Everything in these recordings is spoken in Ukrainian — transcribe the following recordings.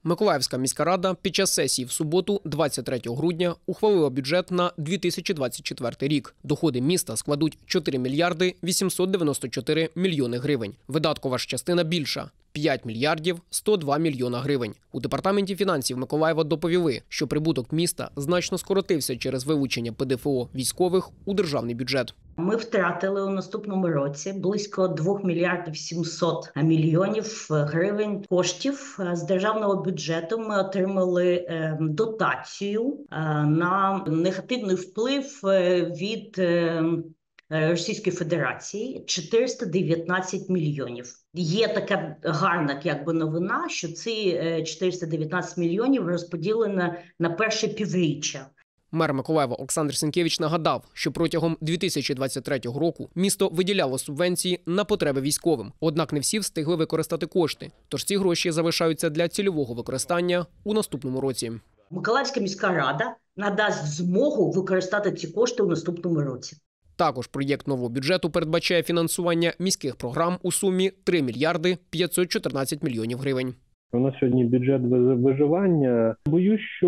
Миколаївська міська рада під час сесії в суботу, 23 грудня, ухвалила бюджет на 2024 рік. Доходи міста складуть 4 мільярди 894 мільйони гривень. Видаткова ж частина більша – 5 мільярдів 102 мільйона гривень. У департаменті фінансів Миколаєва доповіли, що прибуток міста значно скоротився через вилучення ПДФО військових у державний бюджет. Ми втратили у наступному році близько 2 мільярдів 700 мільйонів гривень коштів з державного бюджету. Ми отримали дотацію на негативний вплив від Російської Федерації 419 мільйонів. Є така гарна новина, що ці 419 мільйонів розподілені на перше півріччя. Мер Миколаєва Олександр Сенкевич нагадав, що протягом 2023 року місто виділяло субвенції на потреби військовим. Однак не всі встигли використати кошти, тож ці гроші залишаються для цільового використання у наступному році. Миколаївська міська рада надасть змогу використати ці кошти у наступному році. Також проєкт нового бюджету передбачає фінансування міських програм у сумі 3 мільярди 514 мільйонів гривень. У нас сьогодні бюджет виживання. Боюсь, що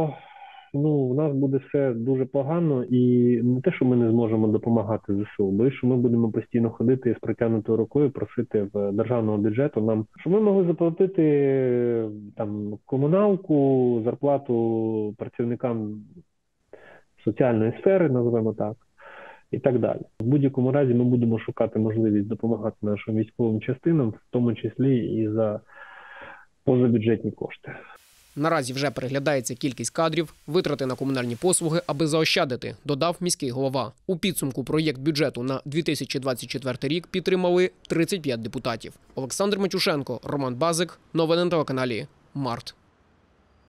у нас буде все дуже погано, і не те, що ми не зможемо допомагати ЗСУ, боюсь, що ми будемо постійно ходити з протягнутою рукою, просити в державного бюджету нам, щоб ми могли заплатити комуналку, зарплату працівникам соціальної сфери, називаємо так, і так далі. В будь-якому разі ми будемо шукати можливість допомагати нашим військовим частинам, в тому числі і за позабюджетні кошти. Наразі вже переглядається кількість кадрів, витрати на комунальні послуги, аби заощадити, додав міський голова. У підсумку проєкт бюджету на 2024 рік підтримали 35 депутатів. Олександр Матюшенко, Роман Базик. Новини на телеканалі Март.